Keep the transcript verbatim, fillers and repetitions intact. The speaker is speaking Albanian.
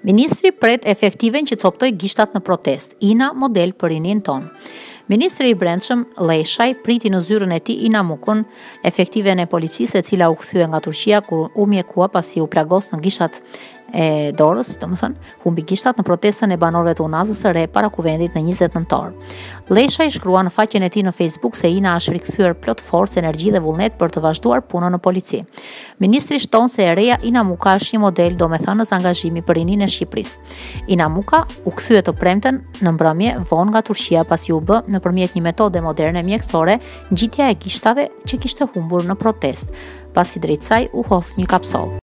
Ministri pret efektiven që copëtoi gishtat në protestë. Ina model për rininë tonë. Ministri i Brendshëm Leshaj priti në zyrën e tij Inamukun, efektiven e policisë, e cila u kthye nga Turqia ku u mjekua pasi u plagos në gishtat e dorës, domethënë humbi gishtat në protestën e banorëve të Unazës së Re para kuvendit në njëzet nëntor. Leshaj shkrua në faqen e tij në Facebook se Ina është rikthyer plot forcë, energji dhe vullnet për të vazhduar punën në polici. Ministri shton se e reja Inamuka është një model domethënës angazhimi për rininë e Shqipërisë. Inamuka u kthye të premten në mbrëmje vonë nga Turqia pasi u bë nëpërmjet një metode moderne mjekësore ngjitja e gishtave që kishte humbur në protestë, pasi drejt saj u hodh një kapsoll.